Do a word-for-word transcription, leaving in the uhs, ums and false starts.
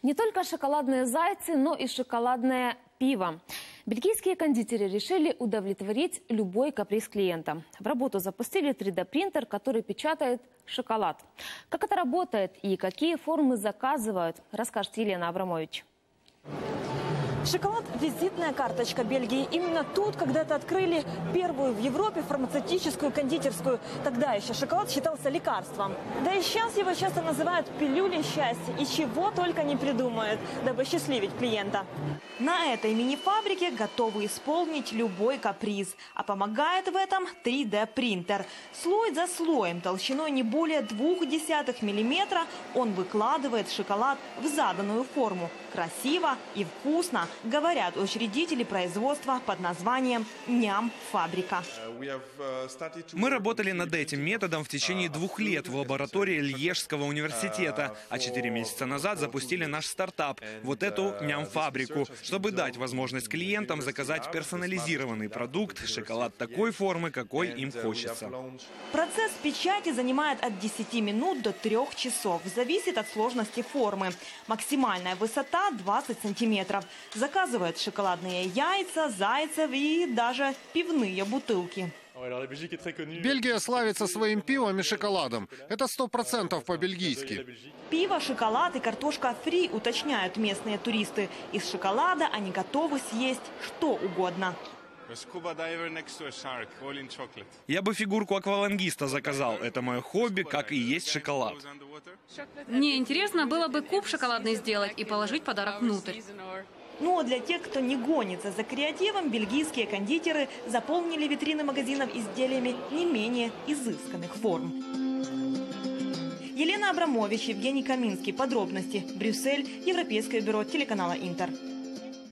Не только шоколадные зайцы, но и шоколадное пиво. Бельгийские кондитеры решили удовлетворить любой каприз клиента. В работу запустили три дэ принтер, который печатает шоколад. Как это работает и какие формы заказывают, расскажет Елена Абрамович. Шоколад – визитная карточка Бельгии. Именно тут когда-то открыли первую в Европе фармацевтическую кондитерскую. Тогда еще шоколад считался лекарством. Да и сейчас его часто называют пилюлей счастья. И чего только не придумают, дабы счастливить клиента. На этой мини-фабрике готовы исполнить любой каприз. А помогает в этом три дэ принтер. Слой за слоем, толщиной не более двух десятых миллиметра, он выкладывает шоколад в заданную форму. Красиво и вкусно, говорят учредители производства под названием «Ням-фабрика». Мы работали над этим методом в течение двух лет в лаборатории Льежского университета, а четыре месяца назад запустили наш стартап, вот эту «Ням-фабрику», чтобы дать возможность клиентам заказать персонализированный продукт, шоколад такой формы, какой им хочется. Процесс печати занимает от десяти минут до трех часов, зависит от сложности формы. Максимальная высота двадцать сантиметров. Заказывают шоколадные яйца, зайцев и даже пивные бутылки. Бельгия славится своим пивом и шоколадом. Это сто процентов по-бельгийски. Пиво, шоколад и картошка фри, уточняют местные туристы. Из шоколада они готовы съесть что угодно. Я бы фигурку аквалангиста заказал. Это мое хобби, как и есть шоколад. Мне интересно было бы куб шоколадный сделать и положить подарок внутрь. Ну а для тех, кто не гонится за креативом, бельгийские кондитеры заполнили витрины магазинов изделиями не менее изысканных форм. Елена Абрамович, Евгений Каминский. Подробности. Брюссель. Европейское бюро телеканала Интер.